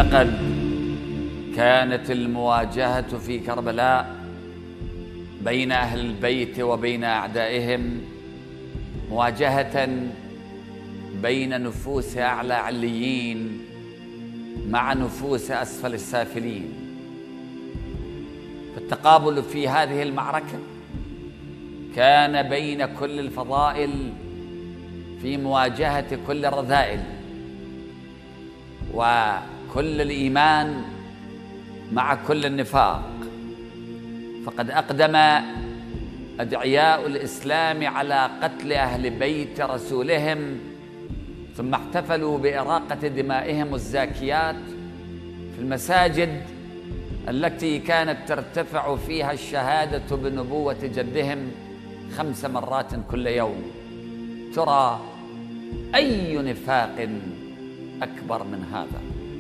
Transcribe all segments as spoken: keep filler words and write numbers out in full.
لقد كانت المواجهة في كربلاء بين أهل البيت وبين أعدائهم مواجهة بين نفوس أعلى عليين مع نفوس أسفل السافلين. فالتقابل في هذه المعركة كان بين كل الفضائل في مواجهة كل الرذائل، وكل الإيمان مع كل النفاق. فقد أقدم أدعياء الإسلام على قتل أهل بيت رسولهم، ثم احتفلوا بإراقة دمائهم الزاكيات في المساجد التي كانت ترتفع فيها الشهادة بنبوة جدهم خمس مرات كل يوم. ترى أي نفاق أكبر من هذا؟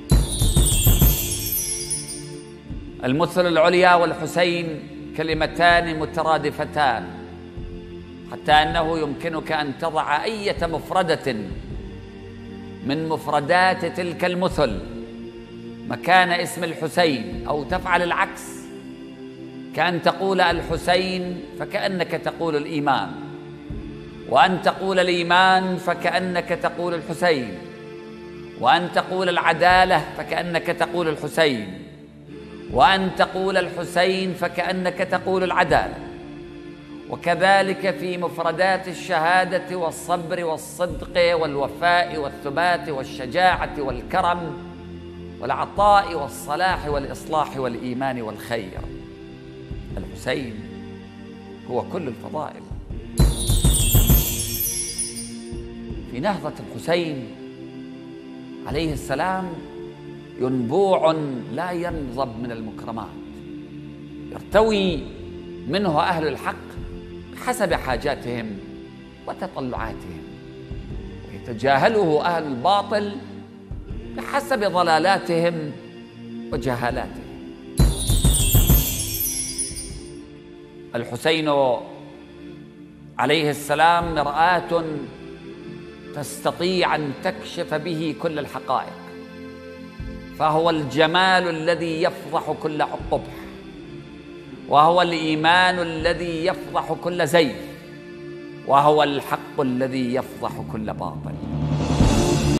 المثل العليا والحسين كلمتان مترادفتان، حتى أنه يمكنك أن تضع أي مفردة من مفردات تلك المثل مكان اسم الحسين، أو تفعل العكس، كأن تقول الحسين فكأنك تقول الإيمان، وأن تقول الإيمان فكأنك تقول الحسين، وأن تقول العدالة فكأنك تقول الحسين، وأن تقول الحسين فكأنك تقول العدالة. وكذلك في مفردات الشهادة والصبر والصدق والوفاء والثبات والشجاعة والكرم والعطاء والصلاح والإصلاح والإيمان والخير. الحسين هو كل الفضائل. في نهضة الحسين عليه السلام ينبوع لا ينضب من المكرمات، يرتوي منه أهل الحق بحسب حاجاتهم وتطلعاتهم، ويتجاهله أهل الباطل بحسب ضلالاتهم وجهالاتهم. الحسين عليه السلام مرآة تستطيع أن تكشف به كل الحقائق، فهو الجمال الذي يفضح كل قبح، وهو الإيمان الذي يفضح كل زيف، وهو الحق الذي يفضح كل باطل.